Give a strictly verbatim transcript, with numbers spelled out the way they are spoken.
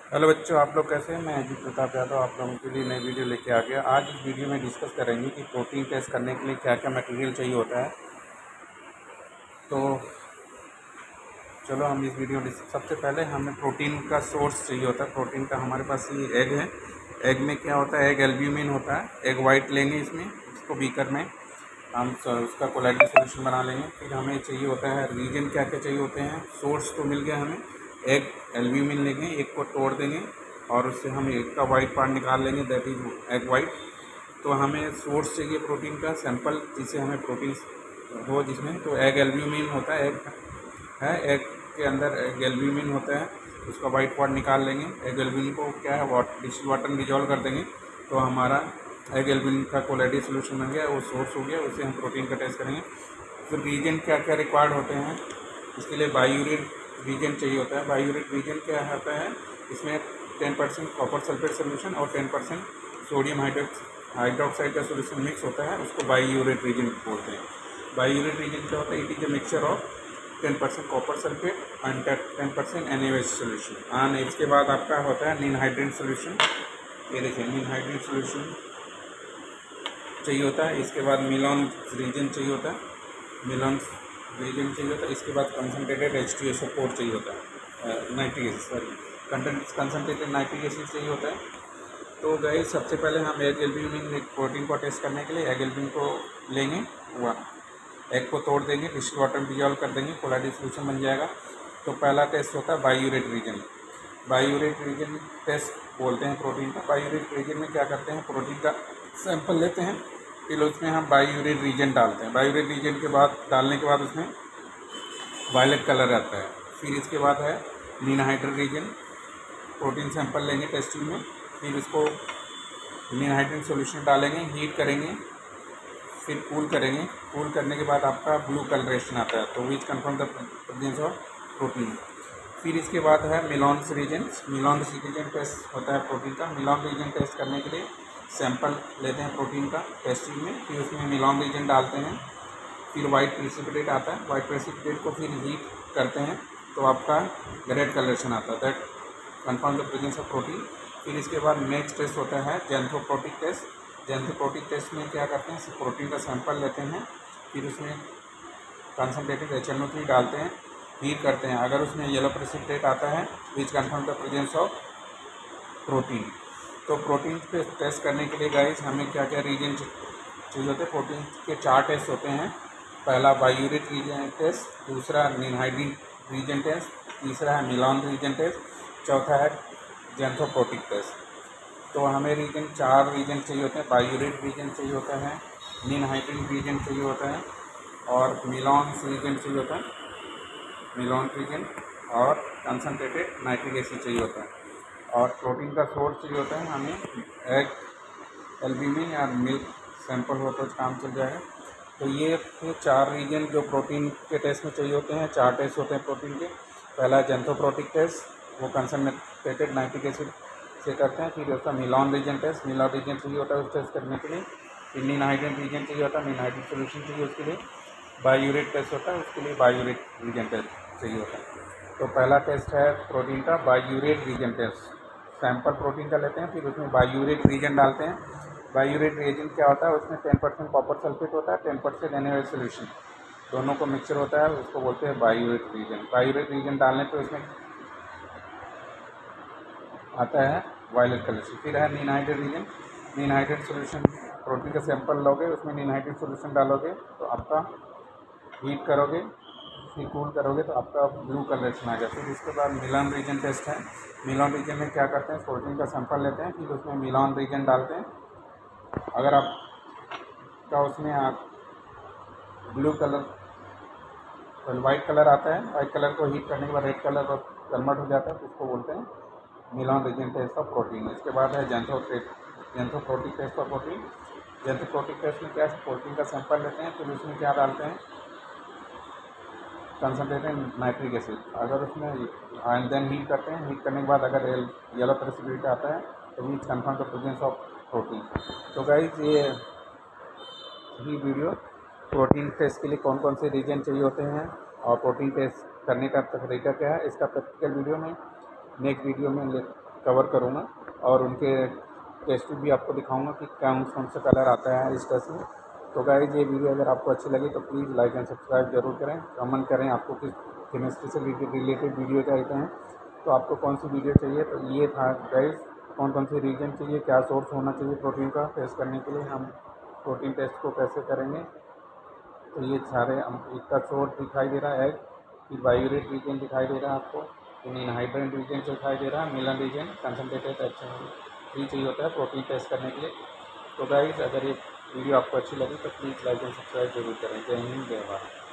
Hello बच्चों, आप लोग कैसे हैं। मैं अजीत प्रताप यादव आप लोगों के लिए नई वीडियो लेके आ गया। आज इस वीडियो में डिस्कस करेंगे कि प्रोटीन टेस्ट करने के लिए क्या क्या मटेरियल चाहिए होता है। तो चलो हम इस वीडियो में सबसे पहले हमें प्रोटीन का सोर्स चाहिए होता है। प्रोटीन का हमारे पास ये एग है। एग में क्या होता है, एग एल्ब्यूमिन होता है। एग वाइट लेंगे, इसमें इसको बीकर में हम उसका कोलाइडल सोल्यूशन बना लेंगे। फिर हमें चाहिए होता है रीजन, क्या क्या चाहिए होते हैं। सोर्स तो मिल गया हमें, एग एल्ब्यूमिन लेंगे, एक को तोड़ देंगे और उससे हम एक का वाइट पार्ट निकाल लेंगे, दैट इज एग वाइट। तो हमें सोर्स चाहिए प्रोटीन का सैंपल जिससे हमें प्रोटीन हो जिसमें, तो एग एल्ब्यूमिन होता है। एग है, एग के अंदर एग एल्ब्यूमिन होता है, उसका वाइट पार्ट निकाल लेंगे। एग एल्ब्यूमिन को क्या है, वाटर डिस्टिल वाटर में डिजॉल्व कर देंगे, तो हमारा एग एल्ब्यूमिन का कोलाइडल सोल्यूशन बन गया, वो सोर्स हो गया। उससे हम प्रोटीन का टेस्ट करेंगे। फिर रीजन क्या क्या रिक्वायर्ड होते हैं, इसके लिए बायोयूरेट रीजन चाहिए होता है। बायोयूरेट रीजन क्या होता है, इसमें ten percent copper sulphate solution और ten percent sodium hydrox hydroxide का सोल्यूशन मिक्स होता है, उसको बायोयूरेट रीजन बोलते हैं। बायोयूरेट रीजन क्या होता है, it is a mixture of ten percent copper sulphate and ten percent N A H solution. And इसके बाद आपका होता है निनहाइड्रेट सोल्यूशन। ये देखिए निनहाइड्रेट सोल्यूशन चाहिए होता है। इसके बाद मिलॉन रीजन चाहिए होता है, मिलॉन रीजन चाहिए होता है। इसके बाद concentrated H two S O four चाहिए होता है, nitric acid sorry concentrated nitric acid चाहिए होता है। तो गए सबसे पहले हम एग एल्ब्यूमिन प्रोटीन को टेस्ट करने के लिए एग एल्ब्यूमिन को लेंगे, वह एग को तोड़ देंगे, डिस्टिल वाटर में डिजॉल्व कर देंगे, कोलाइडल सोल्यूशन बन जाएगा। तो पहला टेस्ट होता है biuret reagent. Biuret reagent test बोलते हैं प्रोटीन का। बायोयूरेट रीजन में क्या करते हैं, प्रोटीन का सैंपल लेते हैं, फिर उसमें हम बायोयूरेट रीजन डालते हैं। बायोयूरेट रीजन के बाद डालने के बाद उसमें वायलेट कलर आता है। फिर इसके बाद है निनहाइड्रेट रीजन। प्रोटीन सैंपल लेंगे टेस्ट ट्यूब में, फिर उसको निनहाइड्रेट सॉल्यूशन डालेंगे, हीट करेंगे, फिर कूल करेंगे। कूल करने के बाद आपका ब्लू कलरेशन आता है, तो which confirm the presence of protein. फिर इसके बाद है Millon's reagent. Millon's reagent test होता है प्रोटीन का। मिलॉन रीजन टेस्ट करने के लिए सैंपल लेते हैं प्रोटीन का टेस्ट ट्यूब में, फिर उसमें मिलॉन रीजन डालते हैं। फिर वाइट प्रेसिपिटेट आता है, वाइट प्रेसिपिटेट को फिर हीट करते हैं, तो आपका रेड कलरेशन आता है, that confirm the presence of protein. फिर इसके बाद नेक्स्ट टेस्ट होता है जेंथोप्रोटिक टेस्ट। जेंथोप्रोटिक टेस्ट में क्या करते हैं, प्रोटीन का सैंपल लेते हैं, फिर उसमें concentrated H N O three डालते हैं, हीट करते हैं। अगर उसमें येलो प्रेसिपिटेट आता है which confirm the presence of protein. तो प्रोटीन पे टेस्ट करने के लिए गाइस हमें क्या क्या रीजन चाहिए होते हैं। प्रोटीन के चार टेस्ट होते हैं। पहला बायोयूरेट रीजन टेस्ट, दूसरा निनहाइड्रेट रीजन टेस्ट, तीसरा है मिलॉन रीजन टेस्ट, चौथा है जेंथोप्रोटिक टेस्ट। तो हमें रीजन चार रीजन चाहिए होते हैं। बायोयूरेट रीजन चाहिए होता है, निनहाइड्रेट रीजन चाहिए होता है और मिलॉन रीजन चाहिए होता है, मिलॉन रीजन और कंसनट्रेटेड नाइट्रिक एसिड चाहिए होता है। और प्रोटीन का सोर्स चाहिए होता है हमें एग एल्ब्यूमिन या मिल्क सैंपल हो तो काम चल जाएगा। तो ये थे चार रीजन जो प्रोटीन के टेस्ट में चाहिए होते हैं। चार टेस्ट होते हैं प्रोटीन के। पहला जेंथोप्रोटिक टेस्ट, वो कंसनट्रेटेड नाइट्रिक एसिड से करते हैं। फिर उसका Millon reagent test, Millon reagent चाहिए होता है उस टेस्ट करने के लिए। फिर निनहाइड्रेट रीजन चाहिए होता है, निनहाइड्रेट सोल्यूशन चाहिए उसके लिए। बायोयूरेट टेस्ट होता है, उसके लिए बायोयूरेट रीजन टेस्ट चाहिए होता है। तो पहला टेस्ट है प्रोटीन का biuret reagent test. Sample protein का लेते हैं, फिर उसमें बायोयूरेट रीजन डालते हैं। बायोयूरेट रीजन क्या होता है, उसमें टेन परसेंट कॉपर सल्फेट होता है, ten percent N A H solution, दोनों को मिक्सचर होता है, उसको बोलते हैं बायोयूरेट रीजन। बायोयूरेट रीजन डालने पे उसमें आता है वायलेट कलर से। फिर है ninhydrin reagent. Ninhydrin solution, protein का सैंपल लोगे, उसमें निनहाइड्रेट सोल्यूशन डालोगे, तो आपका हीट करोगे, फिर कूल करोगे, तो आपका ब्लू कलरेशन आ गया। फिर इसके बाद मिलॉन रीजन टेस्ट है। मिलॉन रीजन में क्या करते हैं, प्रोटीन का सैंपल लेते हैं, फिर उसमें मिलॉन रीजन डालते हैं। अगर आपका उसमें आप ब्लू कलर तो वाइट कलर आता है, वाइट कलर को हीट करने के बाद रेड कलर पर कन्वर्ट हो जाता है, तो उसको बोलते हैं Millon reagent test of protein. इसके बाद है xanthoproteic xanthoproteic test of protein. Xanthoproteic test में क्या है, प्रोटीन का सैंपल लेते हैं, फिर उसमें क्या डालते हैं, कंसनट्रेटेड नाइट्रिक एसिड। अगर उसमें एंड देन हीट करते हैं, हीट करने के बाद अगर येलो प्रेसिपिटेट आता है तो means confirm the presence of protein. तो गाइस ये ही वीडियो प्रोटीन टेस्ट के लिए कौन कौन से रीजन चाहिए होते हैं और प्रोटीन टेस्ट करने का तरीका क्या है, इसका प्रैक्टिकल वीडियो में नेक्स्ट वीडियो में कवर करूँगा और उनके टेस्ट भी आपको दिखाऊंगा कि कौन कौन सा कलर आता है इस टेस्ट में। तो गाइस ये वीडियो अगर आपको अच्छी लगी तो प्लीज़ लाइक एंड सब्सक्राइब जरूर करें, कमेंट करें आपको किस केमिस्ट्री से रिलेटेड वीडियो चाहते हैं, तो आपको कौन सी वीडियो चाहिए। तो ये था गाइस, कौन कौन से रीजन चाहिए, क्या सोर्स होना चाहिए प्रोटीन का टेस्ट करने के लिए, हम प्रोटीन टेस्ट को कैसे करेंगे। तो ये सारे इसका सोर्स दिखाई दे रहा है, कि वाइब्रेट रीजन दिखाई दे रहा है आपको, इनहाइड्रेंट रीजन दिखाई दे रहा है, मिलन रीजन, कंसनट्रेटेड एक्शन फ्री चाहिए होता है प्रोटीन टेस्ट करने के लिए। तो गाइस अगर ये वीडियो आपको अच्छी लगी तो प्लीज़ लाइक एंड सब्सक्राइब जरूर करें। जय हिंद, जय भारत।